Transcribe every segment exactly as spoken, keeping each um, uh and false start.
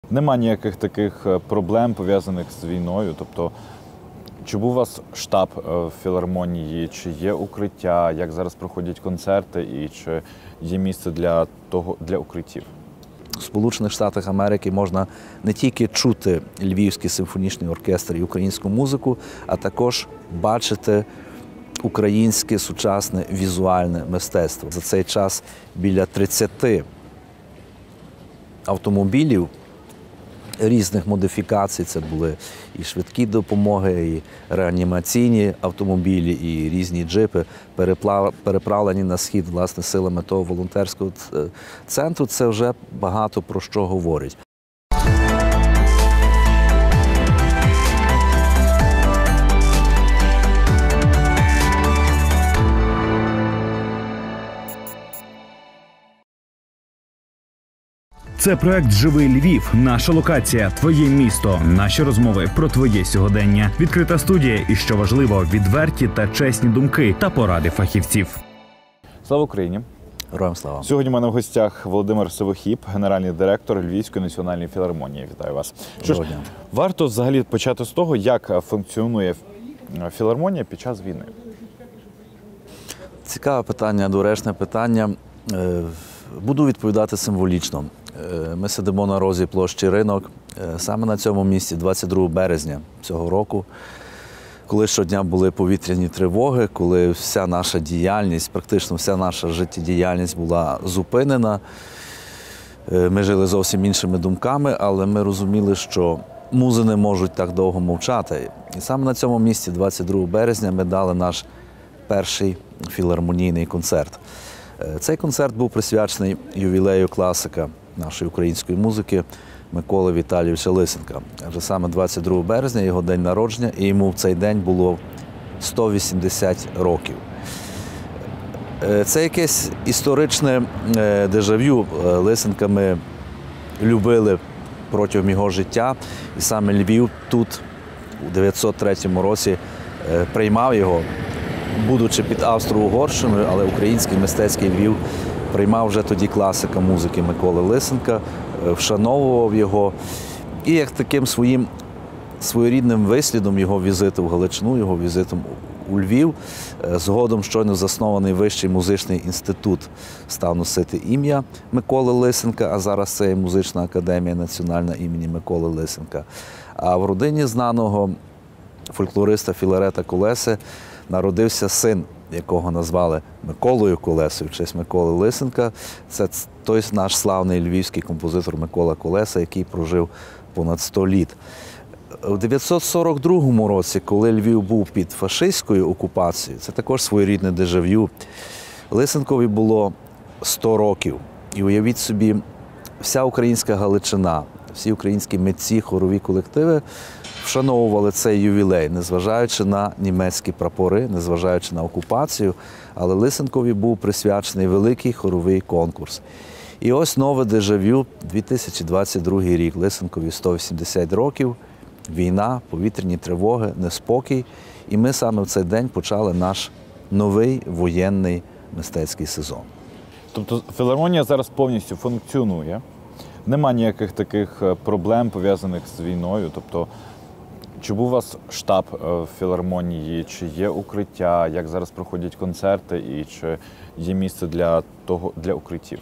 Нема ніяких таких проблем, пов'язаних з війною. Тобто, чи був у вас штаб в філармонії, чи є укриття, як зараз проходять концерти і чи є місце для того, для укриттів? У Сполучених Штатах Америки можна не тільки чути Львівський симфонічний оркестр і українську музику, а також бачити українське сучасне візуальне мистецтво. За цей час біля тридцяти автомобілів різних модифікацій, це були і швидкі допомоги, і реанімаційні автомобілі, і різні джипи, переправлені на схід, власне, силами того волонтерського центру. Це вже багато про що говорить. Це проект «Живий Львів». Наша локація, твоє місто, наші розмови про твоє сьогодення. Відкрита студія і, що важливо, відверті та чесні думки та поради фахівців. Слава Україні! Героям слава! Сьогодні у мене в гостях Володимир Сивохіб, генеральний директор Львівської національної філармонії. Вітаю вас! Що ж, варто взагалі почати з того, як функціонує філармонія під час війни. Цікаве питання, доречне питання. Буду відповідати символічно. Ми сидимо на розі площі Ринок. Саме на цьому місці, двадцять другого березня цього року, коли щодня були повітряні тривоги, коли вся наша діяльність, практично вся наша життєдіяльність була зупинена. Ми жили зовсім іншими думками, але ми розуміли, що музи не можуть так довго мовчати. І саме на цьому місці, двадцять другого березня, ми дали наш перший філармонійний концерт. Цей концерт був присвячений ювілею класика нашої української музики Миколи Віталійовича Лисенка. Адже саме двадцять другого березня його день народження, і йому в цей день було сто вісімдесят років. Це якесь історичне дежавю. Лисенка ми любили протягом його життя, і саме Львів тут у дев'ятсот третьому році приймав його. Будучи під Австро-Угорщиною, але український мистецький Львів приймав вже тоді класика музики Миколи Лисенка, вшановував його. І як таким своїм своєрідним вислідом його візиту в Галичину, його візитом у Львів, згодом щойно заснований Вищий музичний інститут став носити ім'я Миколи Лисенка, а зараз це є Музична академія національна імені Миколи Лисенка. А в родині знаного фольклориста Філарета Колеси народився син, якого назвали Миколою Колесою, в честь Миколи Лисенка. Це той наш славний львівський композитор Микола Колеса, який прожив понад сто літ. У дев'ятсот сорок другому році, коли Львів був під фашистською окупацією, це також своєрідне дежавю, Лисенкові було сто років. І уявіть собі, вся українська Галичина, всі українські митці, хорові колективи вшановували цей ювілей, незважаючи на німецькі прапори, незважаючи на окупацію, але Лисенкові був присвячений великий хоровий конкурс. І ось нове дежавю, дві тисячі двадцять другий рік, Лисенкові сто вісімдесят років, війна, повітряні тривоги, неспокій. І ми саме в цей день почали наш новий воєнний мистецький сезон. Тобто філармонія зараз повністю функціонує, нема ніяких таких проблем, пов'язаних з війною. Тобто, чи був у вас штаб в філармонії, чи є укриття, як зараз проходять концерти і чи є місце для того, для укриттів?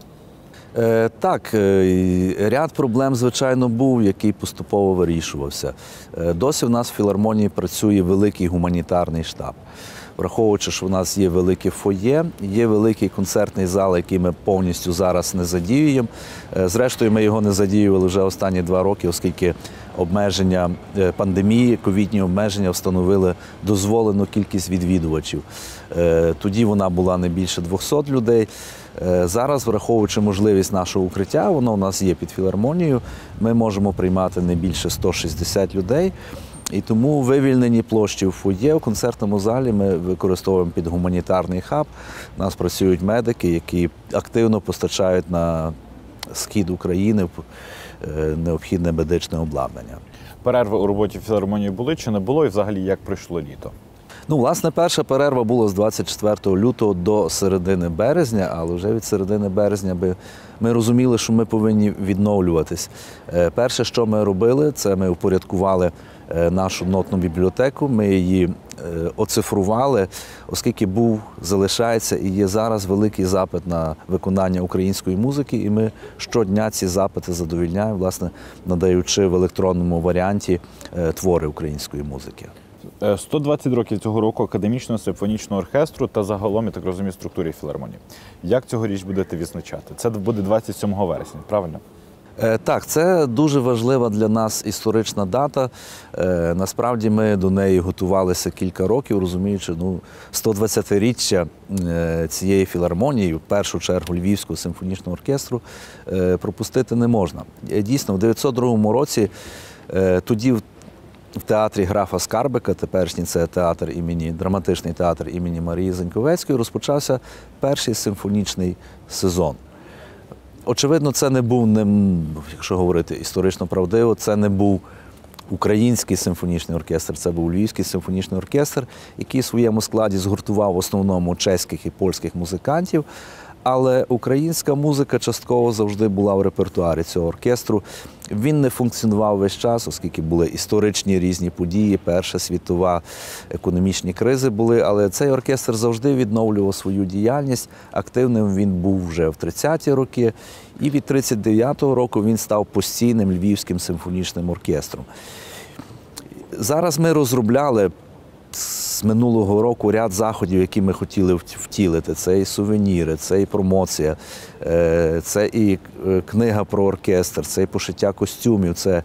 Е, так, ряд проблем, звичайно, був, який поступово вирішувався. Е, досі в нас в філармонії працює великий гуманітарний штаб. Враховуючи, що в нас є велике фоє, є великий концертний зал, який ми повністю зараз не задіюємо. Зрештою, ми його не задіювали вже останні два роки, оскільки обмеження пандемії, ковідні обмеження встановили дозволену кількість відвідувачів. Тоді вона була не більше двохсот людей. Зараз, враховуючи можливість нашого укриття, воно у нас є під філармонією, ми можемо приймати не більше ста шістдесят людей. І тому вивільнені площі в фоє, в концертному залі ми використовуємо під гуманітарний хаб. У нас працюють медики, які активно постачають на схід України необхідне медичне обладнання. Перерви у роботі філармонії були чи не було? І взагалі як пройшло літо? Ну, власне, перша перерва була з двадцять четвертого лютого до середини березня, але вже від середини березня би ми розуміли, що ми повинні відновлюватись. Е, Перше, що ми робили, це ми упорядкували е, нашу нотну бібліотеку, ми її е, оцифрували, оскільки був, залишається і є зараз великий запит на виконання української музики, і ми щодня ці запити задовільняємо, власне, надаючи в електронному варіанті е, твори української музики. сто двадцять років цього року академічного симфонічного оркестру та загалом, я так розумію, структурі філармонії. Як цьогоріч будете відзначати? Це буде двадцять сьомого вересня, правильно? Е, Так, це дуже важлива для нас історична дата. Е, Насправді ми до неї готувалися кілька років, розуміючи, ну, сто двадцятиріччя е, цієї філармонії, в першу чергу Львівського симфонічного оркестру, е, пропустити не можна. Е, Дійсно, в дев'ятсот другому році е, тоді в В театрі графа Скарбика, теперішній це театр імені, драматичний театр імені Марії Заньковецької, розпочався перший симфонічний сезон. Очевидно, це не був, не, якщо говорити історично правдиво, це не був український симфонічний оркестр, це був Львівський симфонічний оркестр, який в своєму складі згуртував в основному чеських і польських музикантів. Але українська музика частково завжди була в репертуарі цього оркестру. Він не функціонував весь час, оскільки були історичні різні події, Перша світова, економічні кризи були, але цей оркестр завжди відновлював свою діяльність. Активним він був вже в тридцяті роки, і від тридцять дев'ятого року він став постійним Львівським симфонічним оркестром. Зараз ми розробляли з минулого року ряд заходів, які ми хотіли втілити. Це і сувеніри, це і промоція, це і книга про оркестр, це і пошиття костюмів, це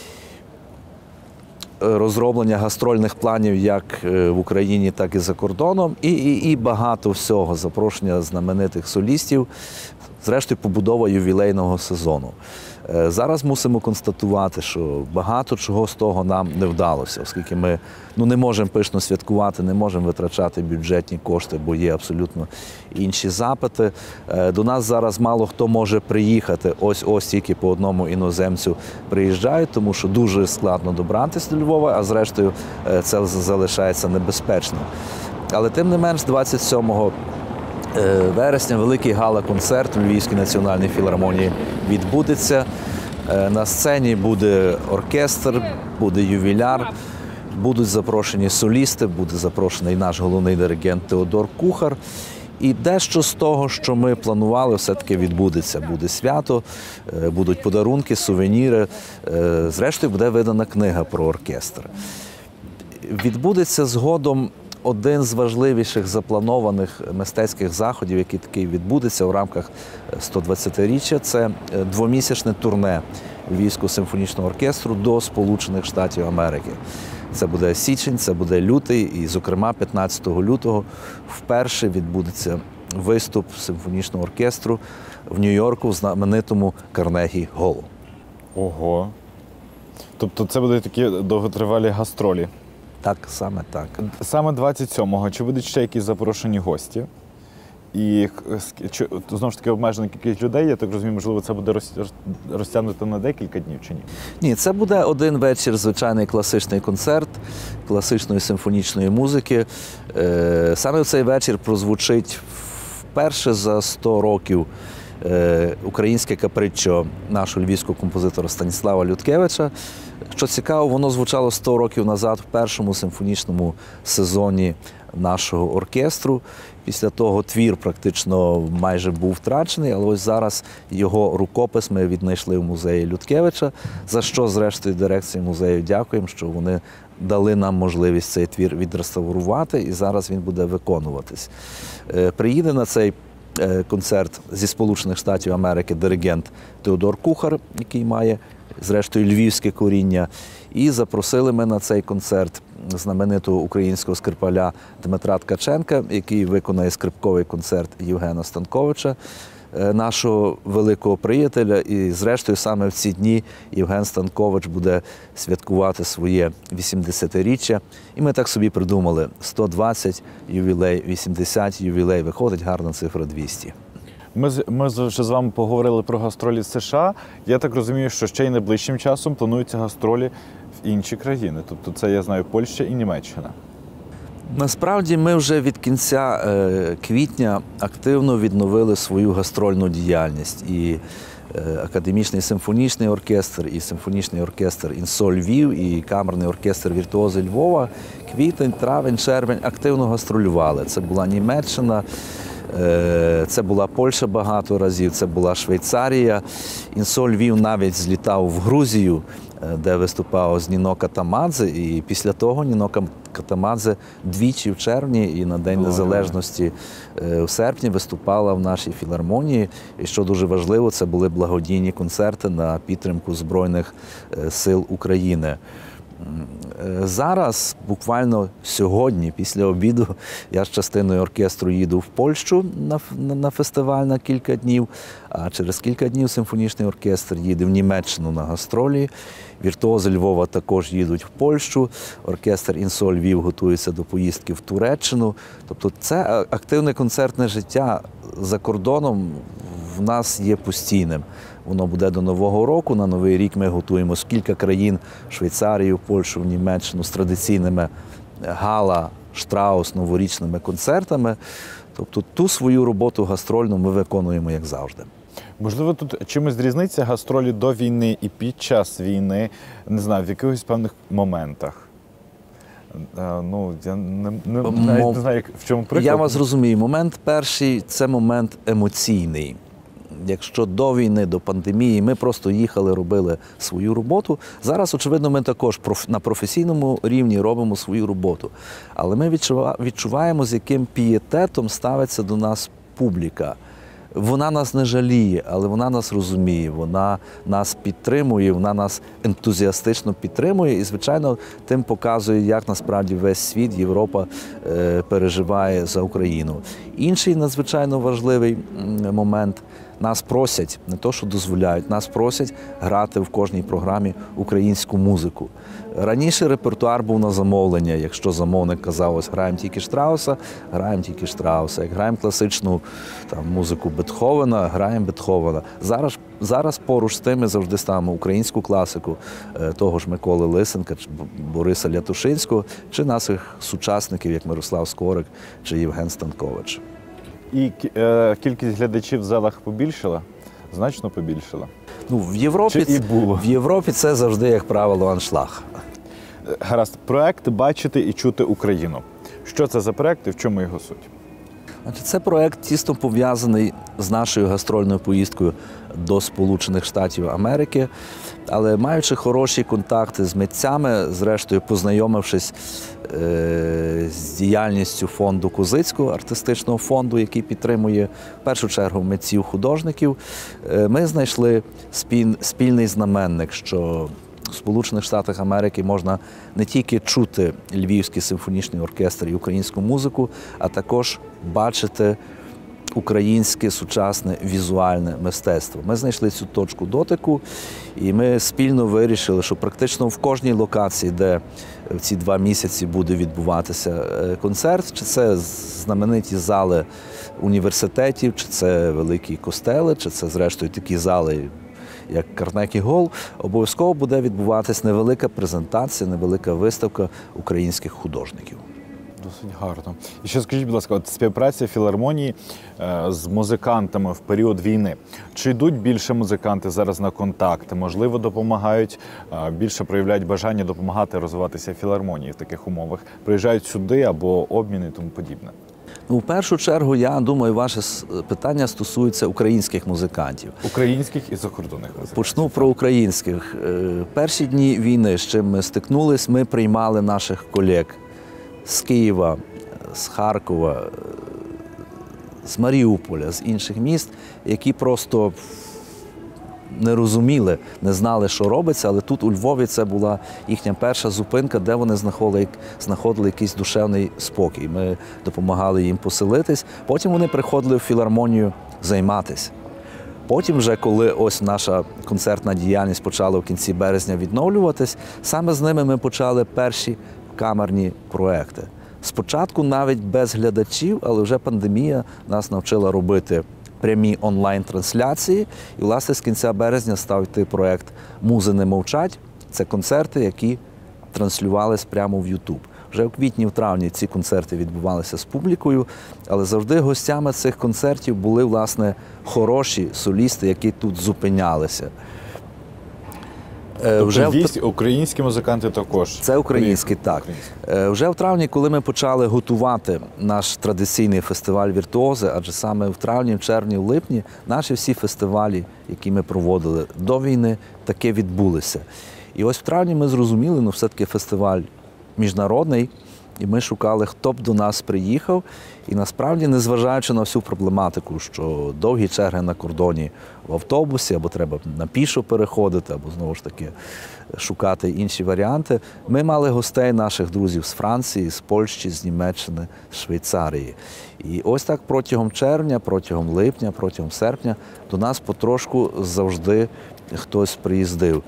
розроблення гастрольних планів як в Україні, так і за кордоном, і, і, і багато всього, запрошення знаменитих солістів, зрештою побудова ювілейного сезону. Зараз мусимо констатувати, що багато чого з того нам не вдалося, оскільки ми ну, не можемо пишно святкувати, не можемо витрачати бюджетні кошти, бо є абсолютно інші запити. До нас зараз мало хто може приїхати, ось-ось тільки по одному іноземцю приїжджають, тому що дуже складно добратися до Львова, а зрештою це залишається небезпечно. Але тим не менш, двадцять сьомого вересня великий гала-концерт у Львівській національній філармонії відбудеться. На сцені буде оркестр, буде ювіляр, будуть запрошені солісти, буде запрошений наш головний диригент Теодор Кухар. І дещо з того, що ми планували, все-таки відбудеться. Буде свято, будуть подарунки, сувеніри, зрештою буде видана книга про оркестр. Відбудеться згодом один з важливіших запланованих мистецьких заходів, який такий відбудеться у рамках сто двадцятиріччя, це двомісячне турне Львівського симфонічного оркестру до Сполучених Штатів Америки. Це буде січень, це буде лютий, і, зокрема, п'ятнадцятого лютого вперше відбудеться виступ симфонічного оркестру в Нью-Йорку в знаменитому Карнегі Голу. Ого. Тобто це будуть такі довготривалі гастролі? Так, саме так. Саме двадцять сьомого. Чи будуть ще якісь запрошені гості? І чи, знову ж таки, обмежена кількість людей, я так розумію, можливо, це буде розтягнуто на декілька днів чи ні? Ні, це буде один вечір, звичайний класичний концерт класичної симфонічної музики. Саме в цей вечір прозвучить вперше за сто років українське каприччо нашого львівського композитора Станіслава Людкевича. Що цікаво, воно звучало сто років назад в першому симфонічному сезоні нашого оркестру. Після того твір практично майже був втрачений, але ось зараз його рукопис ми віднайшли в музеї Людкевича, за що, зрештою, дирекції музею дякуємо, що вони дали нам можливість цей твір відреставрувати, і зараз він буде виконуватись. Приїде на цей концерт зі Сполучених Штатів Америки диригент Теодор Кухар, який має, зрештою, львівське коріння. І запросили ми на цей концерт знаменитого українського скрипаля Дмитра Ткаченка, який виконає скрипковий концерт Євгена Станковича, нашого великого приятеля. І, зрештою, саме в ці дні Євген Станкович буде святкувати своє вісімдесятиріччя. І ми так собі придумали: сто двадцять ювілей, вісімдесят ювілей, виходить гарна цифра двісті. Ми, ми вже з вами поговорили про гастролі США. Я так розумію, що ще й найближчим часом плануються гастролі в інші країни. Тобто це, я знаю, Польща і Німеччина. Насправді ми вже від кінця е, квітня активно відновили свою гастрольну діяльність. І е, академічний симфонічний оркестр, і симфонічний оркестр «Інсоль Львів», і камерний оркестр «Віртуози Львова» квітень, травень, червень активно гастролювали. Це була Німеччина, е, це була Польща багато разів, це була Швейцарія. «Інсоль Львів» навіть злітав в Грузію, де виступав з Ніно Катамадзе, і після того Ніно Катамадзе двічі в червні і на День Незалежності в серпні виступала в нашій філармонії. І що дуже важливо, це були благодійні концерти на підтримку Збройних сил України. Зараз, буквально сьогодні, після обіду, я з частиною оркестру їду в Польщу на, на фестиваль на кілька днів, а через кілька днів симфонічний оркестр їде в Німеччину на гастролі. Віртуози Львова також їдуть в Польщу, оркестр «Інсоль Львів» готується до поїздки в Туреччину. Тобто це активне концертне життя за кордоном в нас є постійним. Воно буде до Нового року. На Новий рік ми готуємо з кілька країн – Швейцарію, Польщу, Німеччину – з традиційними гала, штраус, новорічними концертами. Тобто ту свою роботу гастрольну ми виконуємо, як завжди. Можливо, тут чимось різниця гастролі до війни і під час війни, не знаю, в якихось певних моментах? Ну, я не, не, навіть не знаю, як, в чому приклад. Я вас розумію. Момент перший – це момент емоційний. Якщо до війни, до пандемії ми просто їхали, робили свою роботу, зараз, очевидно, ми також на професійному рівні робимо свою роботу. Але ми відчуваємо, з яким пієтетом ставиться до нас публіка. Вона нас не жаліє, але вона нас розуміє, вона нас підтримує, вона нас ентузіастично підтримує і, звичайно, тим показує, як насправді весь світ, Європа е, переживає за Україну. Інший надзвичайно важливий момент – нас просять, не то що дозволяють, нас просять грати в кожній програмі українську музику. Раніше репертуар був на замовлення. Якщо замовник казав, ось граємо тільки Штрауса, граємо тільки Штрауса. Як граємо класичну там, музику Бетховена, граємо Бетховена. Зараз, зараз поруч з тим ми завжди ставимо українську класику того ж Миколи Лисенка, чи Бориса Лятушинського, чи наших сучасників, як Мирослав Скорик, чи Євген Станкович. І е, кількість глядачів в залах побільшила? Значно побільшила? Ну, в Європі, Чи і було? В Європі це завжди, як правило, аншлаг. Гаразд. Проект «Бачити і чути Україну». Що це за проект і в чому його суть? Значить, це проект тісно пов'язаний з нашою гастрольною поїздкою до Сполучених Штатів Америки, але маючи хороші контакти з митцями, зрештою познайомившись е з діяльністю фонду Козицького, артистичного фонду, який підтримує в першу чергу митців-художників, е ми знайшли спіль спільний знаменник, що в Сполучених Штатах Америки можна не тільки чути Львівський симфонічний оркестр і українську музику, а також бачити українське сучасне візуальне мистецтво. Ми знайшли цю точку дотику, і ми спільно вирішили, що практично в кожній локації, де в ці два місяці буде відбуватися концерт, чи це знамениті зали університетів, чи це великі костели, чи це, зрештою, такі зали, як Карнегі Гол, обов'язково буде відбуватись невелика презентація, невелика виставка українських художників. Досить гарно. І ще скажіть, будь ласка, от співпраця філармонії е, з музикантами в період війни. Чи йдуть більше музиканти зараз на контакти? Можливо, допомагають, е, більше проявляють бажання допомагати розвиватися філармонії в таких умовах? Приїжджають сюди або обміни і тому подібне? Ну, в першу чергу, я думаю, ваше питання стосується українських музикантів. Українських і закордонних музикантів. Почну про українських. Перші дні війни, з чим ми стикнулись, ми приймали наших колег з Києва, з Харкова, з Маріуполя, з інших міст, які просто не розуміли, не знали, що робиться, але тут у Львові це була їхня перша зупинка, де вони знаходили, знаходили якийсь душевний спокій. Ми допомагали їм поселитись, потім вони приходили в філармонію займатися. Потім вже, коли ось наша концертна діяльність почала в кінці березня відновлюватись, саме з ними ми почали перші камерні проекти. Спочатку навіть без глядачів, але вже пандемія нас навчила робити прямі онлайн-трансляції. І, власне, з кінця березня став йти проєкт «Музи не мовчать». Це концерти, які транслювались прямо в Ютуб. Вже у квітні, в травні ці концерти відбувалися з публікою, але завжди гостями цих концертів були, власне, хороші солісти, які тут зупинялися. Тобто Вже вісь, українські музиканти також? Це український, так. Українські. Вже в травні, коли ми почали готувати наш традиційний фестиваль «Віртуози», адже саме в травні, в червні, в липні наші всі фестивалі, які ми проводили до війни, таки відбулися. І ось в травні ми зрозуміли, ну все-таки фестиваль міжнародний, і ми шукали, хто б до нас приїхав. І насправді, незважаючи на всю проблематику, що довгі черги на кордоні в автобусі, або треба на пішо переходити, або знову ж таки шукати інші варіанти, ми мали гостей наших друзів з Франції, з Польщі, з Німеччини, з Швейцарії. І ось так протягом червня, протягом липня, протягом серпня до нас потрошку завжди хтось приїздив.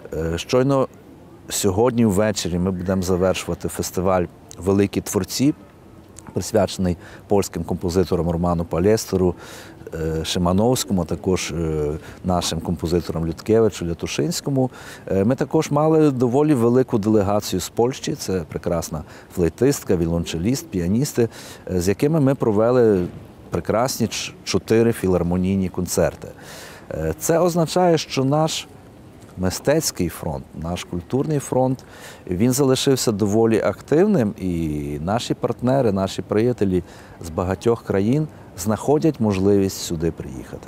Щойно сьогодні ввечері ми будемо завершувати фестиваль «Великі творці», присвячений польським композиторам Роману Палєстеру, Шимановському, а також нашим композиторам Людкевичу, Лятушинському. Ми також мали доволі велику делегацію з Польщі, це прекрасна флейтистка, віолончеліст, піаністи, з якими ми провели прекрасні чотири філармонійні концерти. Це означає, що наш мистецький фронт, наш культурний фронт, він залишився доволі активним, і наші партнери, наші приятелі з багатьох країн знаходять можливість сюди приїхати.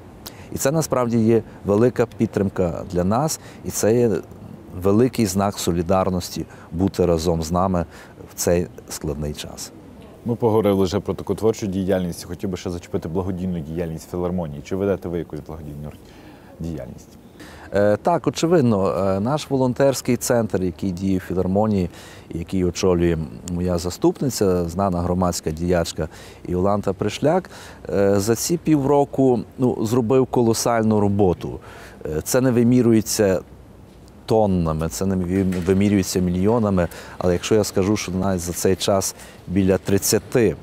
І це насправді є велика підтримка для нас, і це є великий знак солідарності бути разом з нами в цей складний час. Ми поговорили вже про таку творчу діяльність. Хотів би ще зачепити благодійну діяльність філармонії. Чи ведете ви якусь благодійну діяльність? Так, очевидно, наш волонтерський центр, який діє в філармонії, який очолює моя заступниця, знана громадська діячка Іоланта Пришляк, за ці півроку ну, зробив колосальну роботу. Це не вимірюється тоннами, це не вимірюється мільйонами, але якщо я скажу, що навіть за цей час біля тридцяти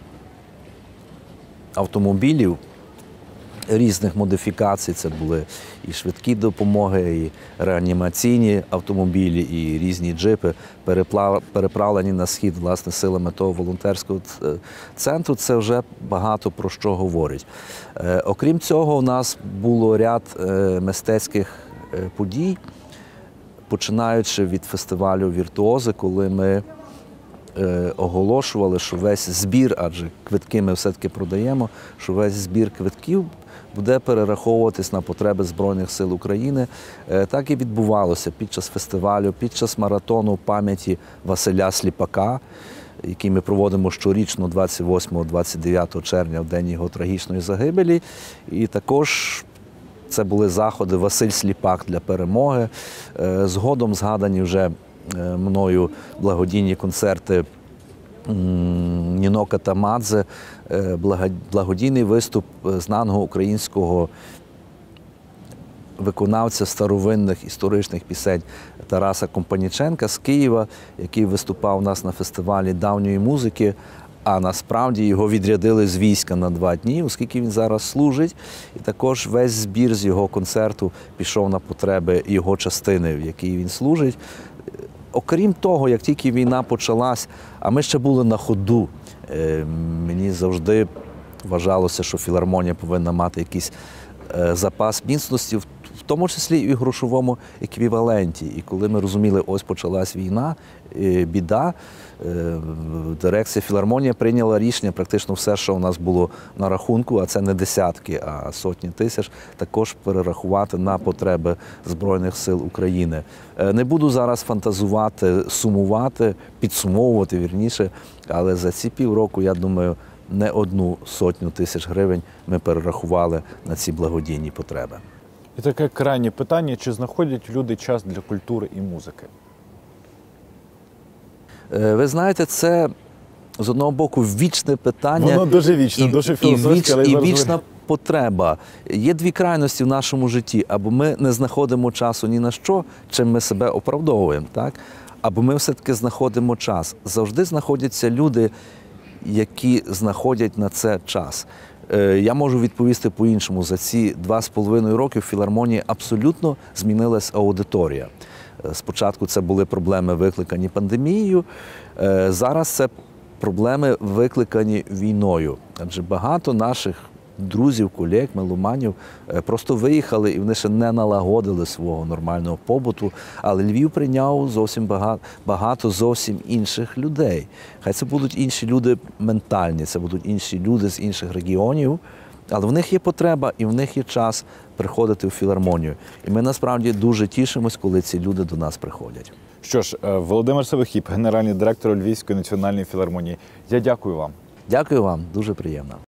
автомобілів різних модифікацій, це були і швидкі допомоги, і реанімаційні автомобілі, і різні джипи, переправлені на схід, власне, силами того волонтерського центру, це вже багато про що говорить. Окрім цього, у нас було ряд мистецьких подій, починаючи від фестивалю «Віртуози», коли ми оголошували, що весь збір, адже квитки ми все-таки продаємо, що весь збір квитків буде перераховуватись на потреби Збройних сил України. Так і відбувалося під час фестивалю, під час маратону пам'яті Василя Сліпака, який ми проводимо щорічно двадцять восьмого - двадцять дев'ятого червня, в день його трагічної загибелі. І також це були заходи «Василь Сліпак для перемоги». Згодом згадані вже мною благодійні концерти Ніно Катамадзе, благодійний виступ знаного українського виконавця старовинних історичних пісень Тараса Компаніченка з Києва, який виступав у нас на фестивалі давньої музики, а насправді його відрядили з війська на два дні, оскільки він зараз служить. І також весь збір з його концерту пішов на потреби його частини, в якій він служить. Окрім того, як тільки війна почалась, а ми ще були на ходу, мені завжди вважалося, що філармонія повинна мати якийсь запас міцності, в тому числі і в грошовому еквіваленті. І коли ми розуміли, ось почалась війна, біда, дирекція філармонії прийняла рішення, практично все, що у нас було на рахунку, а це не десятки, а сотні тисяч, також перерахувати на потреби Збройних сил України. Не буду зараз фантазувати, сумувати, підсумовувати, вірніше, але за ці півроку, я думаю, не одну сотню тисяч гривень ми перерахували на ці благодійні потреби. І таке крайнє питання, чи знаходять люди час для культури і музики? Ви знаєте, це, з одного боку, вічне питання. Воно дуже вічне, і, дуже і, філософське. віч, і вічна потреба. Є дві крайності в нашому житті. Або ми не знаходимо часу ні на що, чим ми себе оправдовуємо, так? Або ми все-таки знаходимо час. Завжди знаходяться люди, які знаходять на це час. Я можу відповісти по-іншому. За ці два з половиною роки в філармонії абсолютно змінилась аудиторія. Спочатку це були проблеми, викликані пандемією, е, зараз це проблеми, викликані війною. Адже багато наших друзів, колег, меломанів е, просто виїхали і вони ще не налагодили свого нормального побуту. Але Львів прийняв зовсім багато, багато зовсім інших людей. Хай це будуть інші люди ментальні, це будуть інші люди з інших регіонів, але в них є потреба і в них є час приходити в філармонію. І ми насправді дуже тішимось, коли ці люди до нас приходять. Що ж, е, Володимир Савихіп, генеральний директор Львівської національної філармонії. Я дякую вам. Дякую вам, дуже приємно.